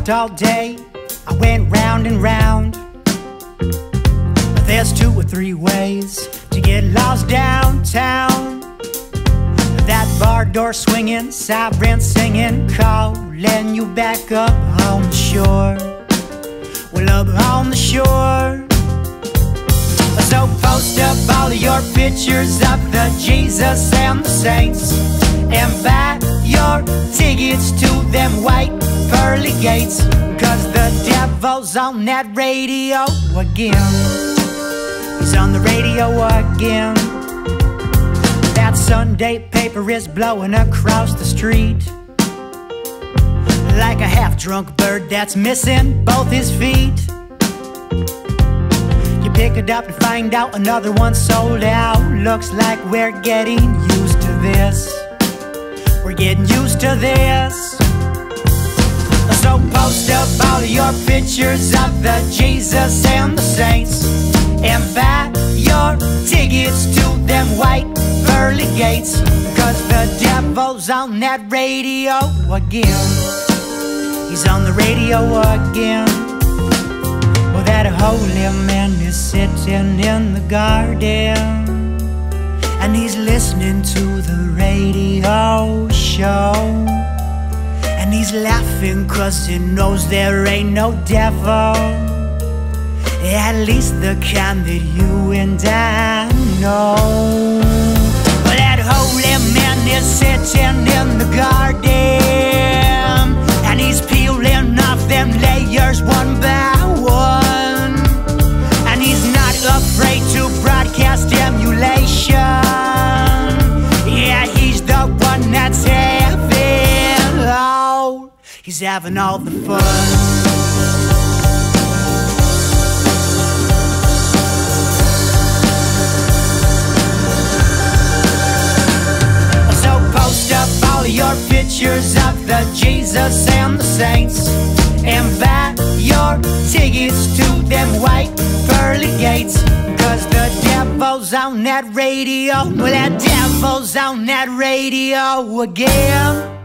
lost all day. I went round and round, but there's 2 or 3 ways to get lost downtown. That bar door swinging, siren singing, calling you back up on the shore. Well, up on the shore. So post up all of your pictures of the Jesus and the saints, and buy your tickets to them white pearly gates, 'cause the devil's on that radio again. He's on the radio again. That Sunday paper is blowing across the street like a half-drunk bird that's missing both his feet. You pick it up and find out another one sold out. Looks like we're getting used to this. We're getting used to this. So post up all of your pictures of the Jesus and the saints, and buy your tickets to them white pearly gates, 'cause the devil's on that radio again. He's on the radio again. Well, that holy man is sitting in the garden, and he's listening to the radio show. And he's laughing 'cause he knows there ain't no devil, at least the kind that you and I know. Well, that holy man is sitting in the garden, and he's peeling off them layers one by one, and he's not afraid to broadcast emulation. Yeah, he's the one that's having, oh, he's having all the fun. So post up all of your pictures of the Jesus and the saints, and buy your tickets to them white pearly gates, 'cause the devil's on that radio. Well, that devil's on that radio again.